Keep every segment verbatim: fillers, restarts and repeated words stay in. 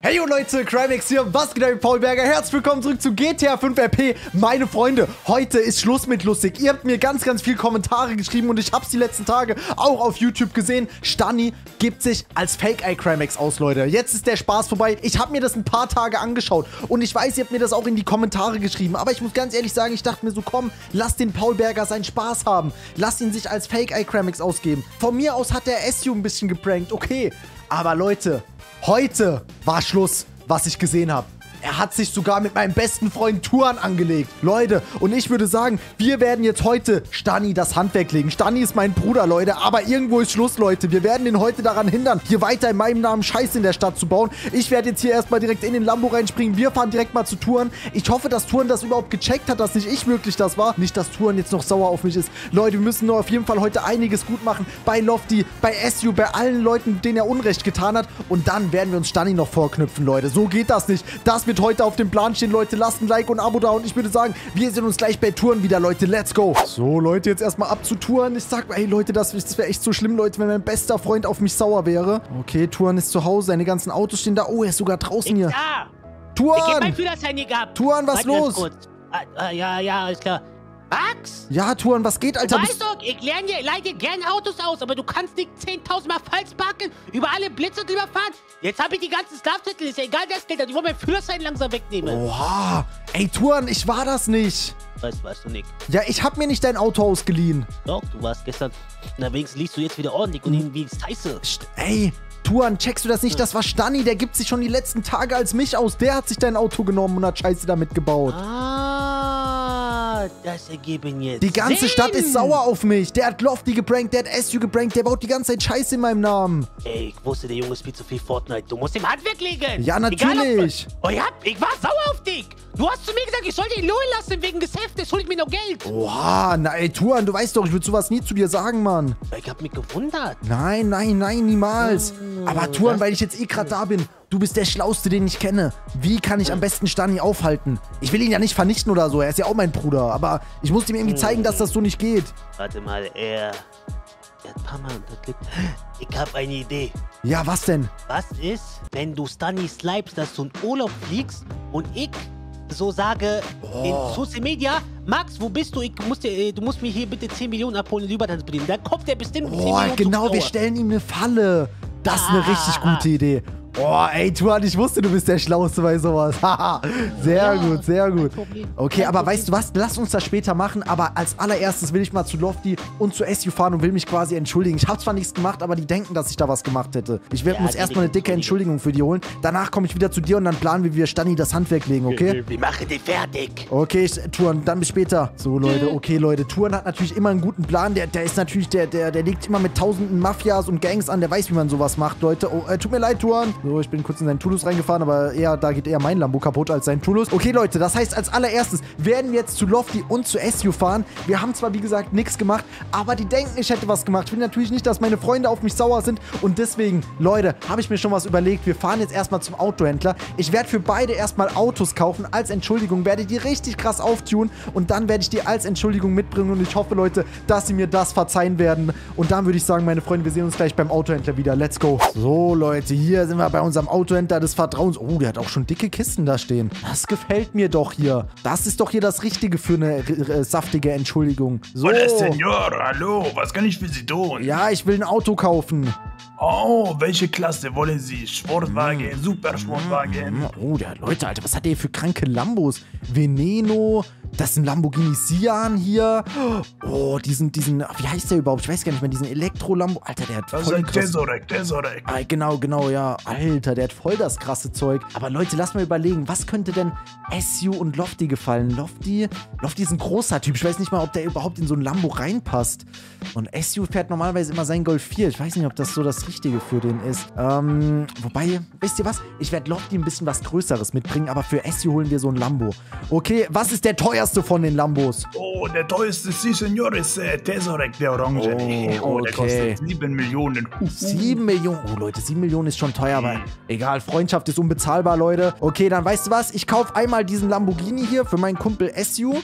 Hey yo Leute, Crimex hier, was geht ab, Paul Berger? Herzlich willkommen zurück zu G T A fünf R P. Meine Freunde, heute ist Schluss mit lustig. Ihr habt mir ganz, ganz viele Kommentare geschrieben und ich hab's die letzten Tage auch auf YouTube gesehen. Stani gibt sich als Fake-Eye Crimex aus, Leute. Jetzt ist der Spaß vorbei. Ich habe mir das ein paar Tage angeschaut und ich weiß, ihr habt mir das auch in die Kommentare geschrieben. Aber ich muss ganz ehrlich sagen, ich dachte mir so, komm, lass den Paul Berger seinen Spaß haben. Lass ihn sich als Fake-Eye Crimex ausgeben. Von mir aus hat der S U ein bisschen geprankt, okay. Aber Leute, heute war Schluss, was ich gesehen habe. Er hat sich sogar mit meinem besten Freund Tuan angelegt. Leute, und ich würde sagen, wir werden jetzt heute Stani das Handwerk legen. Stani ist mein Bruder, Leute, aber irgendwo ist Schluss, Leute. Wir werden ihn heute daran hindern, hier weiter in meinem Namen Scheiße in der Stadt zu bauen. Ich werde jetzt hier erstmal direkt in den Lambo reinspringen. Wir fahren direkt mal zu Tuan. Ich hoffe, dass Tuan das überhaupt gecheckt hat, dass nicht ich wirklich das war. Nicht, dass Tuan jetzt noch sauer auf mich ist. Leute, wir müssen nur auf jeden Fall heute einiges gut machen. Bei Lofty, bei S U, bei allen Leuten, denen er Unrecht getan hat. Und dann werden wir uns Stani noch vorknüpfen, Leute. So geht das nicht. Das wird heute auf dem Plan stehen, Leute. Lasst ein Like und ein Abo da und ich würde sagen, wir sehen uns gleich bei Tuan wieder, Leute. Let's go. So, Leute, jetzt erstmal ab zu Tuan. Ich sag, ey, Leute, das, das wäre echt so schlimm, Leute, wenn mein bester Freund auf mich sauer wäre. Okay, Tuan ist zu Hause. Seine ganzen Autos stehen da. Oh, er ist sogar draußen hier. Ja. Tuan! Ich hab mein Führerschein hier gehabt. Tuan, was Warte ganz los? kurz. Ah, ah, ja, ja, alles klar. Max? Ja, Tuan, was geht, Alter? Du weißt doch, ich lerne dir, leih dir gerne Autos aus, aber du kannst nicht zehntausend Mal falsch parken, über alle Blitze drüber fahren. Jetzt habe ich die ganzen Strafzettel, ist ja egal, wer es gilt. Ich wollte meinen Führerschein langsam wegnehmen. Oha. Ey, Tuan, ich war das nicht. Was warst du nicht? Ja, ich hab mir nicht dein Auto ausgeliehen. Doch, du warst gestern. Na, wenigstens liest du jetzt wieder ordentlich und irgendwie ist scheiße. St Ey, Tuan, checkst du das nicht? Das war Stani, der gibt sich schon die letzten Tage als mich aus. Der hat sich dein Auto genommen und hat Scheiße damit gebaut. Ah, das ergeben jetzt Die ganze Sinn. Stadt ist sauer auf mich. Der hat Lofty geprankt, der hat S U geprankt, der baut die ganze Zeit Scheiße in meinem Namen. Ey, ich wusste, der Junge spielt zu viel Fortnite. Du musst im Handwerk legen. Ja, natürlich. Egal, ob, oh ja, ich war sauer auf dich. Du hast zu mir gesagt, ich sollte ihn lohnen lassen wegen des Heftes. Hol ich mir noch Geld. Oha, na ey, Tuan, du weißt doch, ich würde sowas nie zu dir sagen, Mann. Ich hab mich gewundert. Nein, nein, nein, niemals. Oh, Aber Tuan, weil ich jetzt eh gerade da bin, du bist der Schlauste, den ich kenne. Wie kann ich am besten Stani aufhalten? Ich will ihn ja nicht vernichten oder so, er ist ja auch mein Bruder. Aber ich muss ihm irgendwie zeigen, dass das so nicht geht. Warte mal, er... Er hat ein paar Mal unterklickt. Ich hab eine Idee. Ja, was denn? Was ist, wenn du Stani slipest, dass du in Urlaub fliegst und ich so sage Oh. in Social Media, Max, wo bist du? Ich muss dir, äh, du musst mir hier bitte zehn Millionen abholen und Übertanz bringen. Dann kommt der bestimmt mit zehn Oh, Millionen genau, wir Zuschauer. stellen ihm eine Falle. Das ist eine Ah, richtig ah, gute Idee. Oh, ey, Tuan, ich wusste, du bist der Schlauste bei sowas. Haha, sehr Ja, gut, sehr kein gut. Problem, Okay, kein aber Problem. weißt du was? Lass uns das später machen, aber als allererstes will ich mal zu Lofty und zu S U fahren und will mich quasi entschuldigen. Ich habe zwar nichts gemacht, aber die denken, dass ich da was gemacht hätte. Ich werd, Ja, muss die erstmal eine dicke Entschuldigung für die holen. Danach komme ich wieder zu dir und dann planen wir, wie wir Stani das Handwerk legen, okay? Wir machen den fertig. Okay, ich, Tuan, dann bis später. So, Leute, okay, Leute. Tuan hat natürlich immer einen guten Plan. Der, der ist natürlich, der, der, der legt immer mit tausenden Mafias und Gangs an. Der weiß, wie man sowas macht, Leute. Oh, äh, tut mir leid, Tuan. So, ich bin kurz in seinen Tulus reingefahren, aber eher, da geht eher mein Lambo kaputt als sein Tulus. Okay, Leute, das heißt, als allererstes werden wir jetzt zu Lofty und zu S U fahren. Wir haben zwar, wie gesagt, nichts gemacht, aber die denken, ich hätte was gemacht. Ich will natürlich nicht, dass meine Freunde auf mich sauer sind und deswegen, Leute, habe ich mir schon was überlegt. Wir fahren jetzt erstmal zum Autohändler. Ich werde für beide erstmal Autos kaufen. Als Entschuldigung werde die richtig krass auftunen und dann werde ich die als Entschuldigung mitbringen und ich hoffe, Leute, dass sie mir das verzeihen werden. Und dann würde ich sagen, meine Freunde, wir sehen uns gleich beim Autohändler wieder. Let's go. So, Leute, hier sind wir bei unserem Autohändler des Vertrauens. Oh, der hat auch schon dicke Kisten da stehen. Das gefällt mir doch hier. Das ist doch hier das Richtige für eine äh, saftige Entschuldigung. So. Hola, Senor. Hallo, was kann ich für Sie tun? Ja, ich will ein Auto kaufen. Oh, welche Klasse wollen Sie? Sportwagen, Supersportwagen? Oh, der Leute, Alter, was hat der hier für kranke Lambos? Veneno, das ist ein Lamborghini Sian hier. Oh, diesen, diesen, wie heißt der überhaupt? Ich weiß gar nicht mehr, diesen Elektro-Lambo. Alter, der hat Das ist voll ein die krasse... Tesorek, Tesorek. Ah, genau, genau, ja. Alter, der hat voll das krasse Zeug. Aber Leute, lass mal überlegen, was könnte denn S U und Lofty gefallen? Lofty, Lofty ist ein großer Typ. Ich weiß nicht mal, ob der überhaupt in so ein Lambo reinpasst. Und S U fährt normalerweise immer sein Golf vier. Ich weiß nicht, ob das so das Richtige für den ist. Ähm, wobei, wisst ihr was? Ich werde Lofty ein bisschen was Größeres mitbringen, aber für S U holen wir so ein Lambo. Okay, was ist der teuerste von den Lambos? Oh, der teuerste, Sie, Senor, ist äh, Tesorek, der Orange. Oh, Oh, der okay. kostet sieben Millionen. sieben Millionen. Oh, Leute, sieben Millionen ist schon teuer, aber egal. Freundschaft ist unbezahlbar, Leute. Okay, dann weißt du was? Ich kaufe einmal diesen Lamborghini hier für meinen Kumpel S U.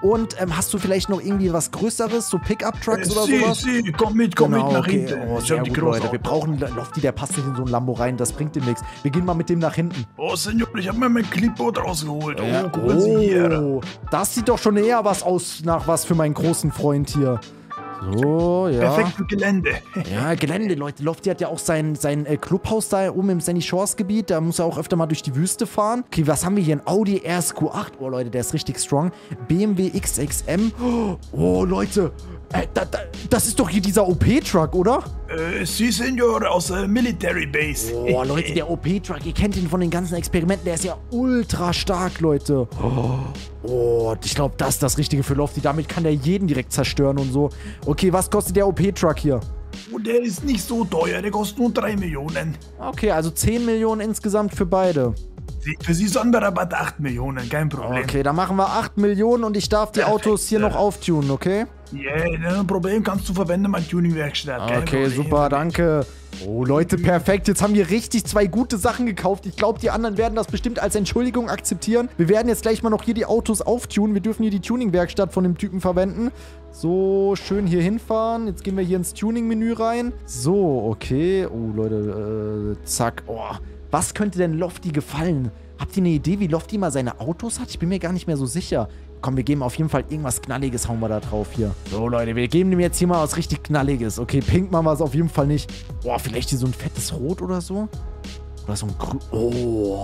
Und ähm, hast du vielleicht noch irgendwie was Größeres, so Pickup-Trucks Äh, oder sie, sowas? sie, komm mit, komm Genau, mit nach okay. hinten. Oh, Ich sehr hab die gut, große Leute. Wir Auto. brauchen Lofty, der passt nicht in so ein Lambo rein. Das bringt ihm nichts. Wir gehen mal mit dem nach hinten. Oh, Senor, ich hab mir mein Clipboard rausgeholt. Oh, Ja, gucken Sie hier. oh, das sieht doch schon eher was aus nach was für meinen großen Freund hier. So, ja. Perfekt für Gelände. Ja, Gelände, Leute. Lofty hat ja auch sein, sein äh, Clubhaus da oben im Sandy Shores Gebiet. Da muss er auch öfter mal durch die Wüste fahren. Okay, was haben wir hier? Ein Audi R S Q acht. Oh, Leute, der ist richtig strong. B M W X X M. Oh, Leute. Äh, da, da, das ist doch hier dieser O P-Truck, oder? Äh, Sie, Senor, aus der Military Base. Oh, Leute, der O P-Truck. Ihr kennt ihn von den ganzen Experimenten. Der ist ja ultra stark, Leute. Oh, oh ich glaube, das ist das Richtige für Lofty. Damit kann der jeden direkt zerstören und so. Okay, was kostet der O P-Truck hier? Oh, der ist nicht so teuer, der kostet nur drei Millionen. Okay, also zehn Millionen insgesamt für beide. Sie, für Sie Sonderrabatt acht Millionen, kein Problem. Okay, dann machen wir acht Millionen und ich darf die Perfekt, Autos hier ja. noch auftunen, okay? Ja, yeah, ein Problem kannst du verwenden, mein Tuningwerkstatt. kein Okay, Problem. super, danke. Oh, Leute, perfekt. Jetzt haben wir richtig zwei gute Sachen gekauft. Ich glaube, die anderen werden das bestimmt als Entschuldigung akzeptieren. Wir werden jetzt gleich mal noch hier die Autos auftunen. Wir dürfen hier die Tuningwerkstatt von dem Typen verwenden. So, schön hier hinfahren. Jetzt gehen wir hier ins Tuning-Menü rein. So, okay. Oh, Leute, äh, zack. Oh, was könnte denn Lofty gefallen? Habt ihr eine Idee, wie Lofty mal seine Autos hat? Ich bin mir gar nicht mehr so sicher. Komm, wir geben auf jeden Fall irgendwas Knalliges, hauen wir da drauf hier. So, Leute, wir geben dem jetzt hier mal was richtig Knalliges. Okay, pink machen wir es auf jeden Fall nicht. Boah, vielleicht hier so ein fettes Rot oder so? Oder so ein Grün. Oh,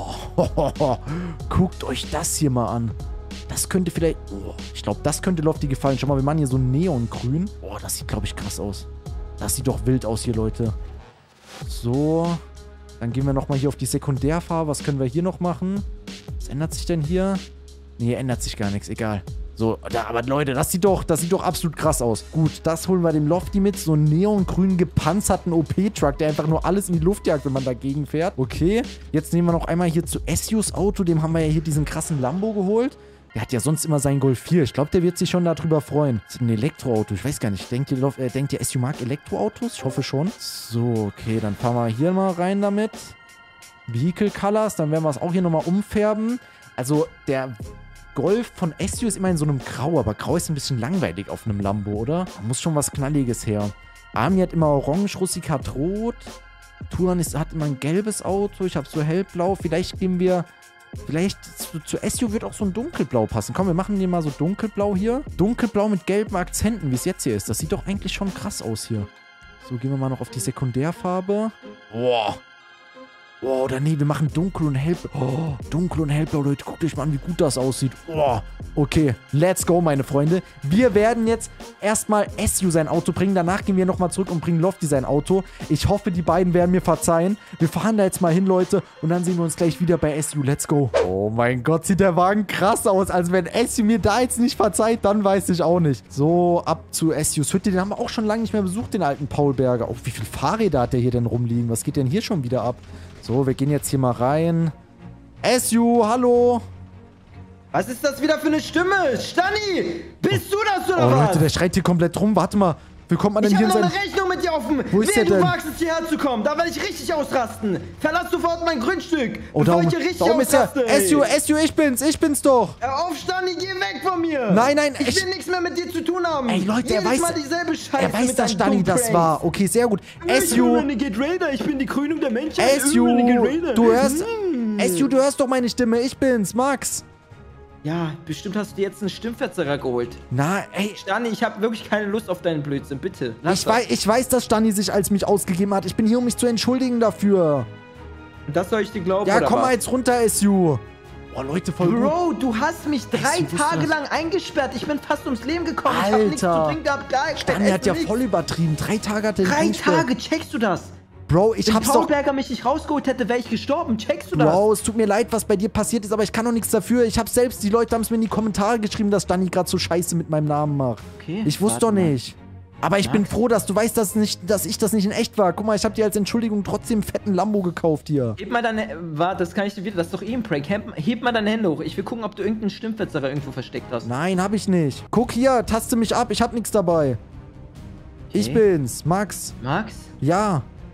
guckt euch das hier mal an. Das könnte vielleicht... Oh, ich glaube, das könnte Lofty gefallen. Schau mal, wir machen hier so ein Neongrün. Oh, das sieht, glaube ich, krass aus. Das sieht doch wild aus hier, Leute. So... Dann gehen wir nochmal hier auf die Sekundärfarbe. Was können wir hier noch machen? Was ändert sich denn hier? Nee, hier ändert sich gar nichts. Egal. So, da, aber Leute, das sieht doch, das sieht doch absolut krass aus. Gut, das holen wir dem Lofty mit. So einen neongrünen gepanzerten O P-Truck, der einfach nur alles in die Luft jagt, wenn man dagegen fährt. Okay, jetzt nehmen wir noch einmal hier zu Esius Auto. Dem haben wir ja hier diesen krassen Lambo geholt. Der hat ja sonst immer seinen Golf vier. Ich glaube, der wird sich schon darüber freuen. Das ist ein Elektroauto. Ich weiß gar nicht. Denkt ihr, äh, denkt ihr S U mag Elektroautos? Ich hoffe schon. So, okay. Dann fahren wir hier mal rein damit. Vehicle Colors. Dann werden wir es auch hier nochmal umfärben. Also, der Golf von S U ist immer in so einem Grau. Aber Grau ist ein bisschen langweilig auf einem Lambo, oder? Da muss schon was Knalliges her. Armi hat immer orange, Russikart rot. Turan ist, hat immer ein gelbes Auto. Ich habe so hellblau. Vielleicht geben wir... Vielleicht zu, zu S U wird auch so ein dunkelblau passen. Komm, wir machen hier mal so dunkelblau hier. Dunkelblau mit gelben Akzenten, wie es jetzt hier ist. Das sieht doch eigentlich schon krass aus hier. So, gehen wir mal noch auf die Sekundärfarbe. Boah. Boah, oder nee, wir machen dunkel und hellblau. Oh, dunkel und hellblau, Leute. Guckt euch mal an, wie gut das aussieht. Boah. Okay, let's go, meine Freunde. Wir werden jetzt erstmal S U sein Auto bringen. Danach gehen wir nochmal zurück und bringen Lofty sein Auto. Ich hoffe, die beiden werden mir verzeihen. Wir fahren da jetzt mal hin, Leute. Und dann sehen wir uns gleich wieder bei S U. Let's go. Oh mein Gott, sieht der Wagen krass aus. Also wenn S U mir da jetzt nicht verzeiht, dann weiß ich auch nicht. So, ab zu S Us Hütte. Den haben wir auch schon lange nicht mehr besucht, den alten Paul Berger. Oh, wie viele Fahrräder hat der hier denn rumliegen? Was geht denn hier schon wieder ab? So, wir gehen jetzt hier mal rein. S U, hallo. Was ist das wieder für eine Stimme? Stani! Bist du das oder Oh, was? Leute, der schreit hier komplett rum. Warte mal. Wie kommt man denn Ich hier habe in noch sein... eine Rechnung mit dir offen. Wo ist Wer der du denn? wagst es hierher zu kommen, da werde ich richtig ausrasten. Verlass sofort mein Grundstück, Oh, da bevor oben, ich hier richtig da oben ist er. ausraste. ey. S U, S U, ich bin's. Ich bin's doch. Hör auf, Stani, geh weg von mir. Nein, nein, Ich ich- will nichts mehr mit dir zu tun haben. Ey, Leute, er Jedes weiß... Mal dieselbe Scheiße Er weiß, mit dass deinen Stani das dummen war. Pranks. Okay, sehr gut. S Ich bin U, Renegade Raider, ich bin die Krönung der Menschheit. S Ich U, bin Renegade Raider. du hörst... Hm. S U, du hörst doch meine Stimme. Ich bin's, Max. Ja, bestimmt hast du dir jetzt einen Stimmverzerrer geholt. Na, ey... Stani, ich habe wirklich keine Lust auf deinen Blödsinn, bitte. Lass Ich das. weiß, ich weiß, dass Stani sich als mich ausgegeben hat. Ich bin hier, um mich zu entschuldigen dafür. Das soll ich dir glauben, Ja, oder komm was? mal jetzt runter, S U. Boah, Leute, voll gut. Bro, du hast mich drei wusste Tage das. lang eingesperrt. Ich bin fast ums Leben gekommen. Ich hab nichts zu Alter. trinken gehabt. Gar kein Stani hat ja Essen, voll nichts. übertrieben. Drei Tage hat er ihn Drei eingesperrt. Tage, checkst du das? Bro, ich Wenn hab's Paul doch... Berger mich nicht rausgeholt hätte, wäre ich gestorben. Checkst du das? Bro, es tut mir leid, was bei dir passiert ist, aber ich kann doch nichts dafür. Ich hab selbst, die Leute haben es mir in die Kommentare geschrieben, dass Stani gerade so scheiße mit meinem Namen macht. Okay, Ich wusste warte doch mal. nicht. Aber ich Max? bin froh, dass du weißt, dass, nicht, dass ich das nicht in echt war. Guck mal, ich hab dir als Entschuldigung trotzdem einen fetten Lambo gekauft hier. Heb mal deine... Warte, das kann ich dir wieder... Das ist doch eh ein Prank. Heb, heb mal deine Hände hoch. Ich will gucken, ob du irgendeinen Stimmverzerrer irgendwo versteckt hast. Nein, hab ich nicht. Guck hier, taste mich ab, ich hab nichts dabei. Ich Okay. bin's, Max. Max? Ja.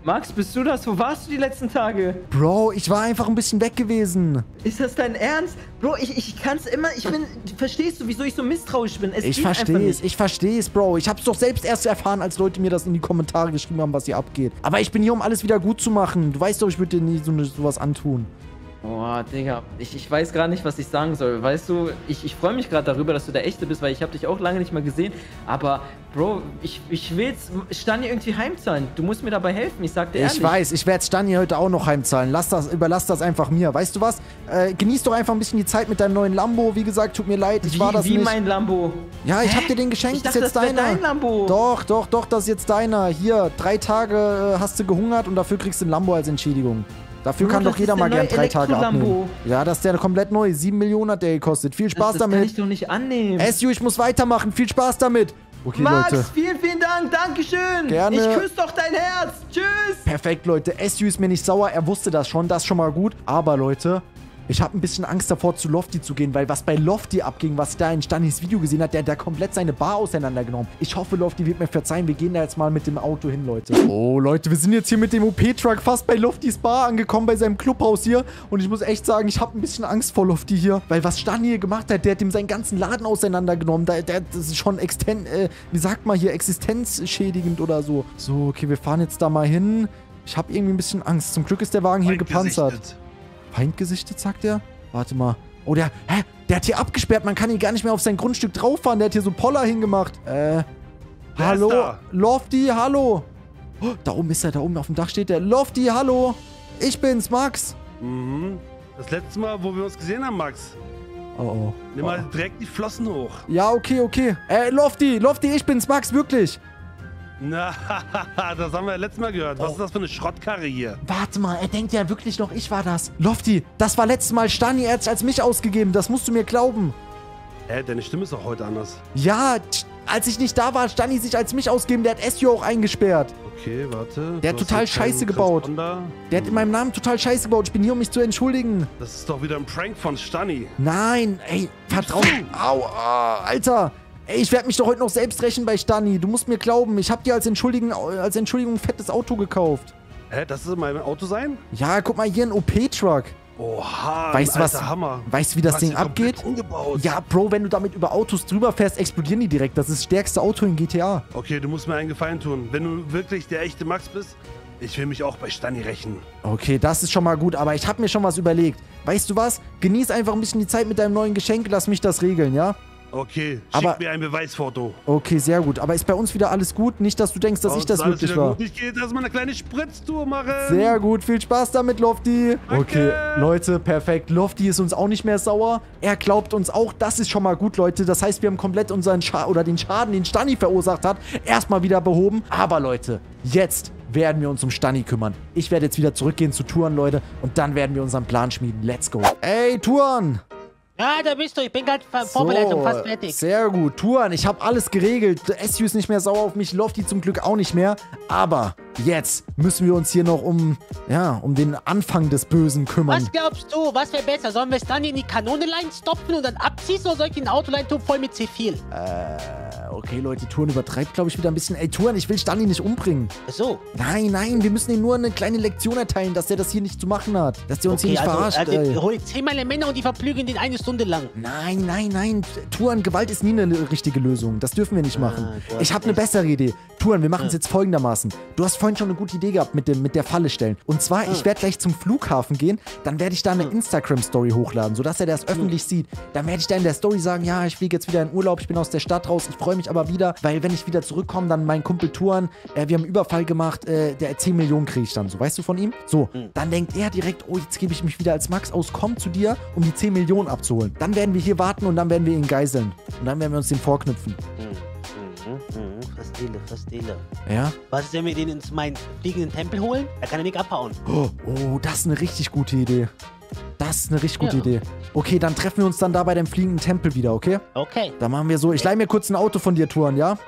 Max, bist du das? Wo warst du die letzten Tage? Bro, ich war einfach ein bisschen weg gewesen. Ist das dein Ernst? Bro, ich, ich kann's immer, ich bin, verstehst du, wieso ich so misstrauisch bin? Es Ich geht einfach verstehe es, nicht. ich verstehe es, Bro. Ich hab's doch selbst erst erfahren, als Leute mir das in die Kommentare geschrieben haben, was hier abgeht. Aber ich bin hier, um alles wieder gut zu machen. Du weißt doch, ich würde dir nie so eine, sowas antun. Boah, Digga, ich, ich weiß gerade nicht, was ich sagen soll. Weißt du, ich, ich freue mich gerade darüber, dass du der Echte bist, weil ich habe dich auch lange nicht mehr gesehen. Aber, Bro, ich, ich will jetzt Stani irgendwie heimzahlen. Du musst mir dabei helfen, ich sag dir ehrlich. Ich weiß, ich werde Stani heute auch noch heimzahlen. Lass das, überlass das einfach mir. Weißt du was? Äh, genieß doch einfach ein bisschen die Zeit mit deinem neuen Lambo. Wie gesagt, tut mir leid, ich wie, war das wie nicht. mein Lambo? Ja, ich Hä? hab dir den geschenkt, Ich das dachte, ist jetzt das wär deiner. dein Lambo. Doch, doch, doch, das ist jetzt deiner. Hier, drei Tage äh, hast du gehungert und dafür kriegst du ein Lambo als Entschädigung. Dafür Bro, kann das doch jeder ist mal der gern neue drei Tage Elektro-Lambo. abnehmen. Ja, das ist der komplett neu. Sieben Millionen hat der gekostet. Viel Spaß das, das damit. kann ich doch nicht annehmen. S U, ich muss weitermachen. Viel Spaß damit. Okay, Max, Leute. vielen, vielen Dank. Dankeschön. Gerne. Ich küsse doch dein Herz. Tschüss. Perfekt, Leute. S U ist mir nicht sauer. Er wusste das schon. Das ist schon mal gut. Aber, Leute, ich habe ein bisschen Angst davor, zu Lofty zu gehen, weil was bei Lofty abging, was da in Stanis Video gesehen hat, der hat da komplett seine Bar auseinandergenommen. Ich hoffe, Lofty wird mir verzeihen. Wir gehen da jetzt mal mit dem Auto hin, Leute. Oh, Leute, wir sind jetzt hier mit dem O P-Truck fast bei Loftys Bar angekommen, bei seinem Clubhaus hier. Und ich muss echt sagen, ich habe ein bisschen Angst vor Lofty hier, weil was Stani hier gemacht hat, der hat ihm seinen ganzen Laden auseinandergenommen. Der, der, das ist schon exten äh, wie sagt man hier, existenzschädigend oder so. So, okay, wir fahren jetzt da mal hin. Ich habe irgendwie ein bisschen Angst. Zum Glück ist der Wagen hier gepanzert. Feindgesichtet, sagt er? Warte mal. Oh, der, hä? Der hat hier abgesperrt. Man kann hier gar nicht mehr auf sein Grundstück drauf fahren. Der hat hier so Poller hingemacht. Äh, Wer hallo? ist da? Lofty, hallo? Oh, da oben ist er, da oben auf dem Dach steht der. Lofty, hallo? Ich bin's, Max. Mhm. Das letzte Mal, wo wir uns gesehen haben, Max. Oh, oh. Nimm mal direkt die Flossen hoch. Ja, okay, okay. Äh, Lofty, Lofty, ich bin's, Max, wirklich. Na, das haben wir ja letztes Mal gehört. Was ist das für eine Schrottkarre hier? Warte mal, er denkt ja wirklich noch, ich war das. Lofty, das war letztes Mal Stani, er hat's als mich ausgegeben. Das musst du mir glauben. Hä, deine Stimme ist auch heute anders. Ja, tsch, als ich nicht da war, hat Stani sich als mich ausgegeben. Der hat S U auch eingesperrt. Okay, warte. Der hat Du hast total hier keinen Scheiße gebaut. Transponder. Der hat in meinem Namen total Scheiße gebaut. Ich bin hier, um mich zu entschuldigen. Das ist doch wieder ein Prank von Stani. Nein, ey, Vertrauen. Au, ah, Alter. Ey, ich werde mich doch heute noch selbst rächen bei Stani. Du musst mir glauben, ich habe dir als Entschuldigung, als Entschuldigung ein fettes Auto gekauft. Hä, das soll mein Auto sein? Ja, guck mal hier, ein O P-Truck. Oha, Weißt du was? alter Hammer. Weißt du, wie das Du hast Ding ihn komplett abgeht? umgebaut. Ja, Bro, wenn du damit über Autos drüber fährst, explodieren die direkt. Das ist das stärkste Auto in G T A. Okay, du musst mir einen Gefallen tun. Wenn du wirklich der echte Max bist, ich will mich auch bei Stani rächen. Okay, das ist schon mal gut, aber ich habe mir schon was überlegt. Weißt du was? Genieß einfach ein bisschen die Zeit mit deinem neuen Geschenk, lass mich das regeln, ja? Okay, schick Aber- mir ein Beweisfoto. Okay, sehr gut. Aber ist bei uns wieder alles gut? Nicht, dass du denkst, dass Bei ich uns das ist alles wirklich wieder war. gut. Ich gehe jetzt erstmal eine kleine Spritztour machen. Sehr gut, viel Spaß damit, Lofty. Danke. Okay, Leute, perfekt. Lofty ist uns auch nicht mehr sauer. Er glaubt uns auch, das ist schon mal gut, Leute. Das heißt, wir haben komplett unseren Schaden oder den Schaden, den Stani verursacht hat, erstmal wieder behoben. Aber Leute, jetzt werden wir uns um Stani kümmern. Ich werde jetzt wieder zurückgehen zu Tuan, Leute. Und dann werden wir unseren Plan schmieden. Let's go. Ey, Tuan! Ja, da bist du. Ich bin gerade vorbereitet und fast fertig. Sehr gut. Tuan, ich habe alles geregelt. S U ist nicht mehr sauer auf mich, Lofty zum Glück auch nicht mehr. Aber jetzt müssen wir uns hier noch um, ja, um den Anfang des Bösen kümmern. Was glaubst du? Was wäre besser? Sollen wir es dann in die Kanone stopfen und dann abziehen oder soll ich den Autolein tun voll mit C vier? Äh, okay, Leute, Tuan übertreibt, glaube ich, wieder ein bisschen. Ey, Tuan, ich will Stani nicht umbringen. So. Nein, nein, wir müssen ihm nur eine kleine Lektion erteilen, dass er das hier nicht zu machen hat. Dass der uns hier Okay, nicht also, verarscht, also ey. hol ich zehn meine Männer und die verprügeln den eine Stunde lang. Nein, nein, nein. Tuan, Gewalt ist nie eine richtige Lösung. Das dürfen wir nicht machen. du hast Ich habe eine recht. bessere Idee. Tuan, wir machen es jetzt folgendermaßen. Du hast vorhin schon eine gute Idee gehabt mit, dem, mit der Falle stellen. Und zwar, ich werde gleich zum Flughafen gehen. Dann werde ich da eine Instagram-Story hochladen, sodass er das öffentlich sieht. Dann werde ich da in der Story sagen, ja, ich fliege jetzt wieder in Urlaub, ich bin aus der Stadt raus, ich freue mich aber wieder, weil wenn ich wieder zurückkomme, dann mein Kumpel Tuan, äh, wir haben einen Überfall gemacht, äh, der zehn Millionen kriege ich dann so. Weißt du von ihm? So, dann denkt er direkt, oh, jetzt gebe ich mich wieder als Max aus, komm zu dir, um die zehn Millionen abzuholen. Dann werden wir hier warten und dann werden wir ihn geiseln. Und dann werden wir uns den vorknüpfen. Mhm, mhm, verstehe, verstehe. Ja? Was ist, wenn wir den in meinen fliegenden Tempel holen? Da kann er nicht abhauen. Oh, oh, das ist eine richtig gute Idee. Das ist eine richtig gute Ja. Idee. Okay, dann treffen wir uns dann da bei dem fliegenden Tempel wieder, okay? Okay. Dann machen wir so, ich leih mir kurz ein Auto von dir, Tuan, ja?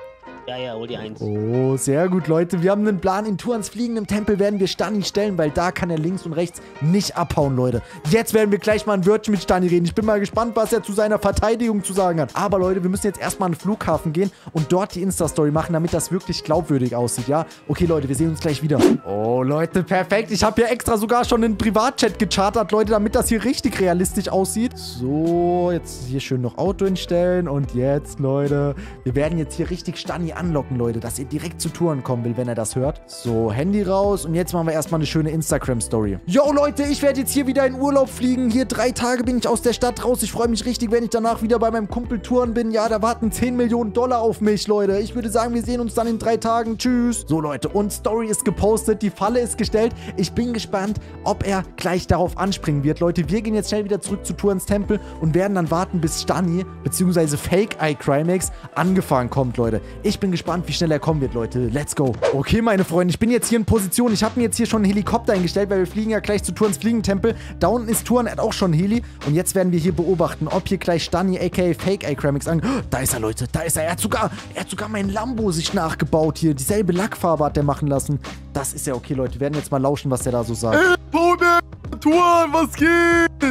Ja, ja, hol dir eins. Oh, sehr gut, Leute. Wir haben einen Plan. In Turans fliegendem Tempel werden wir Stani stellen, weil da kann er links und rechts nicht abhauen, Leute. Jetzt werden wir gleich mal ein Wörtchen mit Stani reden. Ich bin mal gespannt, was er zu seiner Verteidigung zu sagen hat. Aber, Leute, wir müssen jetzt erstmal an den Flughafen gehen und dort die Insta-Story machen, damit das wirklich glaubwürdig aussieht, ja? Okay, Leute, wir sehen uns gleich wieder. Oh, Leute, perfekt. Ich habe hier extra sogar schon einen Privatchat gechartert, Leute, damit das hier richtig realistisch aussieht. So, jetzt hier schön noch Auto hinstellen und jetzt, Leute, wir werden jetzt hier richtig Stani anlocken, Leute, dass er direkt zu Touren kommen will, wenn er das hört. So, Handy raus und jetzt machen wir erstmal eine schöne Instagram-Story. Yo, Leute, ich werde jetzt hier wieder in Urlaub fliegen. Hier drei Tage bin ich aus der Stadt raus. Ich freue mich richtig, wenn ich danach wieder bei meinem Kumpel touren bin. Ja, da warten zehn Millionen Dollar auf mich, Leute. Ich würde sagen, wir sehen uns dann in drei Tagen. Tschüss. So, Leute, und Story ist gepostet. Die Falle ist gestellt. Ich bin gespannt, ob er gleich darauf anspringen wird. Leute, wir gehen jetzt schnell wieder zurück zu Turans Tempel und werden dann warten, bis Stani bzw. Fake iCrimex angefahren kommt, Leute. Ich bin gespannt, wie schnell er kommen wird, Leute. Let's go. Okay, meine Freunde, ich bin jetzt hier in Position. Ich habe mir jetzt hier schon einen Helikopter eingestellt, weil wir fliegen ja gleich zu Turans Fliegentempel. Da unten ist Turan, er hat auch schon einen Heli. Und jetzt werden wir hier beobachten, ob hier gleich Stani aka Fake iCrimex an... Oh, da ist er, Leute. Da ist er. Er hat sogar, er hat sogar meinen Lambo sich nachgebaut hier. Dieselbe Lackfarbe hat der machen lassen. Das ist ja okay, Leute. Wir werden jetzt mal lauschen, was der da so sagt. Hey, Paulberger, Turan, was geht?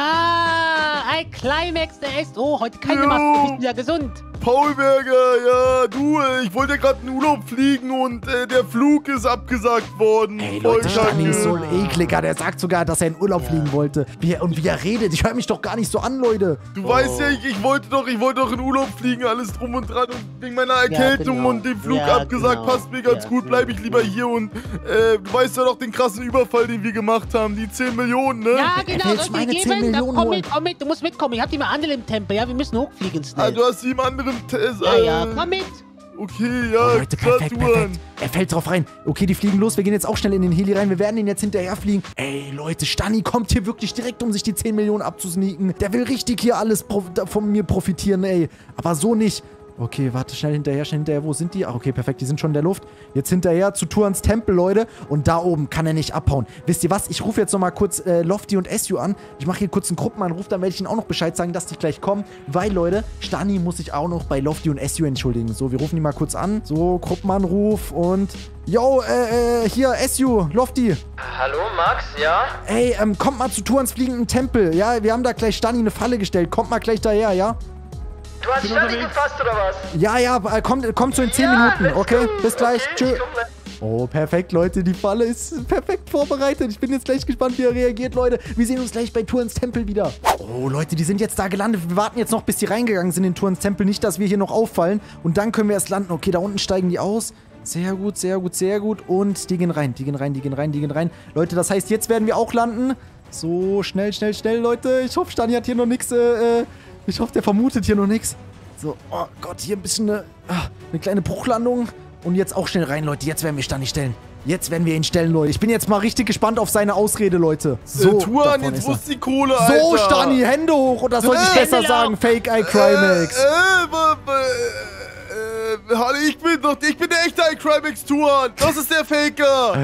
Ah, ein Climax, der ist... Oh, heute keine Maske, du bist wieder gesund. Paulberger, ja, du, ich wollte ja gerade in Urlaub fliegen und äh, der Flug ist abgesagt worden. Ey, Voll Leute, Stani ist so kacke. ekliger. Der sagt sogar, dass er in Urlaub Ja. fliegen wollte. Wie er, und wie er redet. Ich höre mich doch gar nicht so an, Leute. Du Oh. weißt ja, ich, ich wollte doch, ich wollte doch in Urlaub fliegen, alles drum und dran und wegen meiner Erkältung genau. und dem Flug Ja, abgesagt, genau. passt mir ganz Ja, gut, bleibe ich lieber genau. hier und äh, du weißt ja doch den krassen Überfall, den wir gemacht haben, die zehn Millionen, ne? Ja, Er genau, will jetzt soll ich meine dir zehn geben? Dann Millionen komm holen. mit, komm mit, du musst mitkommen. Ich hab die mal andere im Tempel, ja, wir müssen hochfliegen Ah, schnell. du hast sie im anderen Test. Ja, ja, äh, komm mit. Okay, ja, Oh, Leute, klar, perfekt, Turan. perfekt. Er fällt drauf rein. Okay, die fliegen los. Wir gehen jetzt auch schnell in den Heli rein. Wir werden ihn jetzt hinterher fliegen. Ey, Leute, Stani kommt hier wirklich direkt, um sich die zehn Millionen abzusneaken. Der will richtig hier alles prof- von mir profitieren, ey. Aber so nicht. Okay, warte, schnell hinterher, schnell hinterher. Wo sind die? Ah, okay, perfekt, die sind schon in der Luft. Jetzt hinterher zu Turans Tempel, Leute. Und da oben kann er nicht abhauen. Wisst ihr was? Ich rufe jetzt nochmal kurz äh, Lofty und S U an. Ich mache hier kurz einen Gruppenanruf, dann werde ich ihnen auch noch Bescheid sagen, dass die gleich kommen. Weil, Leute, Stani muss sich auch noch bei Lofty und S U entschuldigen. So, wir rufen die mal kurz an. So, Gruppenanruf und... Yo, äh, äh, hier, S U, Lofty. Hallo, Max, ja? Ey, ähm, kommt mal zu Turans fliegenden Tempel. Ja, wir haben da gleich Stani eine Falle gestellt. Kommt mal gleich daher, ja? Du hast Stani gefasst, oder was? Ja, ja, äh, kommt, kommt so in zehn Ja, Minuten, let's okay? go. Bis gleich, Okay, tschö. ich komm gleich. Oh, perfekt, Leute. Die Falle ist perfekt vorbereitet. Ich bin jetzt gleich gespannt, wie er reagiert, Leute. Wir sehen uns gleich bei Turans Tempel wieder. Oh, Leute, die sind jetzt da gelandet. Wir warten jetzt noch, bis die reingegangen sind in Turans Tempel. Nicht, dass wir hier noch auffallen. Und dann können wir erst landen. Okay, da unten steigen die aus. Sehr gut, sehr gut, sehr gut. Und die gehen rein, die gehen rein, die gehen rein, die gehen rein. Leute, das heißt, jetzt werden wir auch landen. So, schnell, schnell, schnell, Leute. Ich hoffe, Stani hat hier noch nichts. Äh, äh, ich hoffe, der vermutet hier noch nichts. So, oh Gott, hier ein bisschen eine, ah, eine kleine Bruchlandung. Und jetzt auch schnell rein, Leute. Jetzt werden wir Stani stellen. Jetzt werden wir ihn stellen, Leute. Ich bin jetzt mal richtig gespannt auf seine Ausrede, Leute. So, äh, Turan, davon jetzt ist er. muss die Kohle, Alter. So, Stani, Hände hoch. Oder soll ich Äh, besser Hände sagen, hoch. Fake Äh, iCrimex? äh, wa- wa- äh, äh, hallo, ich bin doch, ich bin der echte iCrimex, Turan. Das ist der Faker.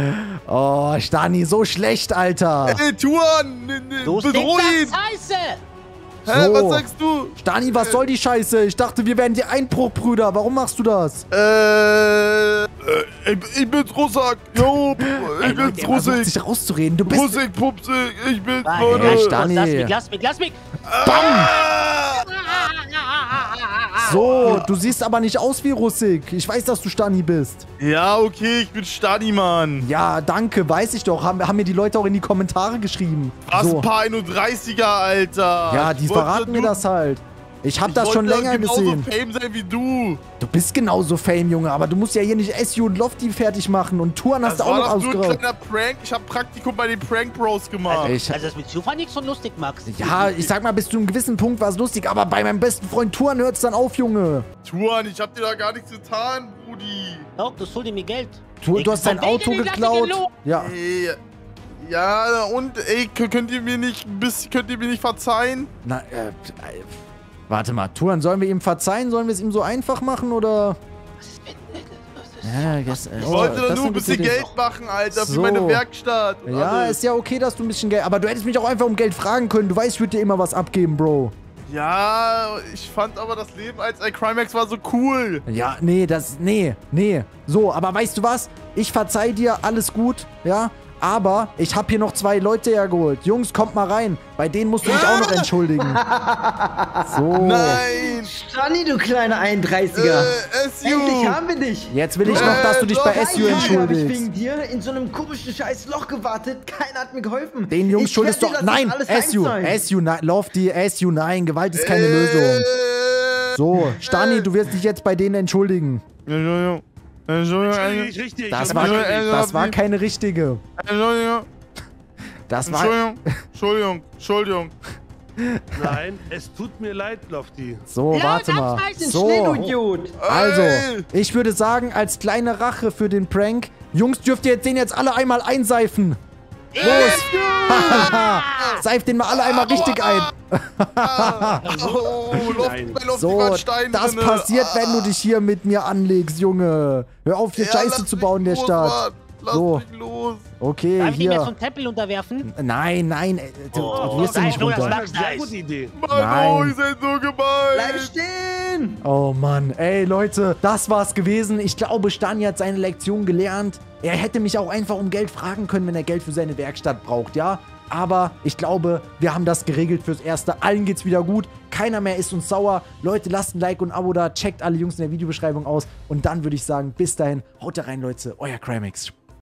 Oh, Stani, so schlecht, Alter. Ey, Turan, n- n- Du bedroh ihn. stinkst nach Scheiße. Hä, So. was sagst du? Stani, was soll die Scheiße? Ich dachte, wir wären die Einbruchbrüder. Warum machst du das? Äh, äh, ich, ich bin's Russak. Jo, ich bin's Der versucht Russik. sich rauszureden. Du bist... Russik, Pupsik, ich bin's, Warte, Ja, Leute. Stani. Lass mich, lass mich, lass mich. Bam! Ah! So, du siehst aber nicht aus wie Russik. Ich weiß, dass du Stani bist. Ja, okay, ich bin Stani, Mann. Ja, danke, weiß ich doch. Haben, haben mir die Leute auch in die Kommentare geschrieben. Was, So. ein paar einunddreißiger, Alter. Ja, Ich die wollte verraten mir nur- das halt. Ich hab ich das schon wollte länger genauso gesehen. Fame sein wie du. Du bist genauso Fame, Junge, aber du musst ja hier nicht S U und Lofty fertig machen und Touren hast Das du auch war noch doch nur ein ausgeraubt. kleiner Prank. Ich habe Praktikum bei den Prank Bros gemacht. Ich, Also das mit Zufall nicht so lustig, Max. ja, ich sag mal, bis zu einem gewissen Punkt war es lustig, aber bei meinem besten Freund Touren hört's dann auf, Junge. Tuan, ich hab dir da gar nichts getan, Brudi. Doch, du sollst mir Geld. Tu, du hast dein Von wegen, Auto ich lasse geklaut. gelogen. Ja. Ey, ja, und ey, könnt ihr mir nicht, bis, könnt ihr mir nicht verzeihen? Na, äh, äh, warte mal, Touren, sollen wir ihm verzeihen? Sollen wir es ihm so einfach machen, oder? Was ist mit... Ja, das, äh, Ich oh, wollte das da nur ein sind bisschen gute Geld Ideen. machen, Alter, So. für meine Werkstatt. und Ja, alles. ist ja okay, dass du ein bisschen Geld... Aber du hättest mich auch einfach um Geld fragen können. Du weißt, ich würde dir immer was abgeben, Bro. Ja, ich fand aber das Leben als ein Crimex war so cool. Ja, nee, das, nee, nee. So, aber weißt du was? Ich verzeih dir, alles gut, ja? Aber ich habe hier noch zwei Leute hergeholt. Jungs, kommt mal rein. Bei denen musst du dich auch noch entschuldigen. So. Nein. Stani, du kleiner einunddreißiger. Äh, S U. Endlich haben wir dich. Jetzt will ich noch, dass du dich bei S U Drei Tage habe ich entschuldigst. wegen dir in so einem komischen scheiß Loch gewartet. Keiner hat mir geholfen. Den Jungs Ich schuldest du... hätte das Nein, alles S U, heimzahlen. S U, nein, Lofty, S U, nein, Gewalt ist keine Lösung. So, Stani, du wirst dich jetzt bei denen entschuldigen. Entschuldigung. Entschuldigung. Nicht richtig. Das ich war, hab mich Entschuldigung. das war keine richtige. Entschuldigung. Das war... Entschuldigung. Entschuldigung. Entschuldigung. Nein, es tut mir leid, Lofty. So, Laut warte mal. abschalten, So, Schnellidiot. also, Ey. ich würde sagen, als kleine Rache für den Prank, Jungs, dürft ihr den jetzt alle einmal einseifen. Los! Seift den mal alle einmal richtig ein. Oh, Luft, Nein. bei Luft So, war ein Stein das drinne. passiert, wenn du dich hier mit mir anlegst, Junge. Hör auf, hier Ja, Scheiße lass zu mich bauen in der los, Stadt. Mann. Lass So. mich los. Okay, Darf ich ihn jetzt hier. vom Tempel unterwerfen? Nein, nein, äh, du, du wirst ja nicht nein, das runter. war- Eine sehr gute Idee. Mann, Nein. oh, ihr seid so gemein. Bleib stehen. Oh Mann, ey Leute, das war's gewesen. Ich glaube, Stani hat seine Lektion gelernt. Er hätte mich auch einfach um Geld fragen können, wenn er Geld für seine Werkstatt braucht, ja? Aber ich glaube, wir haben das geregelt fürs Erste. Allen geht's wieder gut. Keiner mehr ist uns sauer. Leute, lasst ein Like und ein Abo da. Checkt alle Jungs in der Videobeschreibung aus. Und dann würde ich sagen, bis dahin, haut da rein, Leute. Euer Crimex.